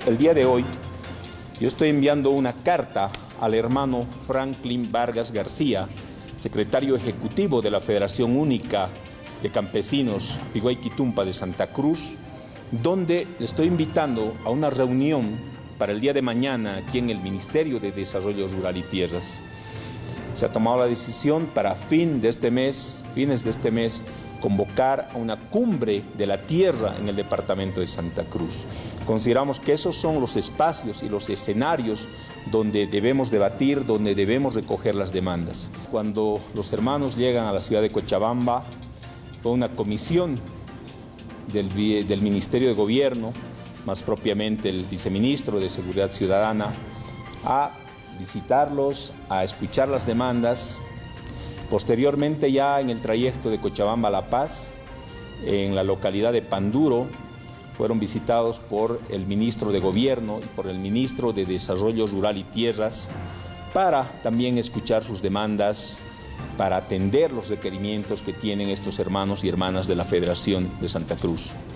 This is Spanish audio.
El día de hoy yo estoy enviando una carta al hermano Franklin Vargas García, secretario ejecutivo de la Federación Única de Campesinos Pigüay-Quitumpa de Santa Cruz, donde le estoy invitando a una reunión para el día de mañana aquí en el Ministerio de Desarrollo Rural y Tierras. Se ha tomado la decisión para fines de este mes, convocar a una cumbre de la tierra en el departamento de Santa Cruz. Consideramos que esos son los espacios y los escenarios donde debemos debatir, donde debemos recoger las demandas. Cuando los hermanos llegan a la ciudad de Cochabamba, fue una comisión del Ministerio de Gobierno, más propiamente el viceministro de Seguridad Ciudadana, a visitarlos, a escuchar las demandas. Posteriormente, ya en el trayecto de Cochabamba a La Paz, en la localidad de Panduro, fueron visitados por el ministro de Gobierno y por el ministro de Desarrollo Rural y Tierras para también escuchar sus demandas, para atender los requerimientos que tienen estos hermanos y hermanas de la Federación de Santa Cruz.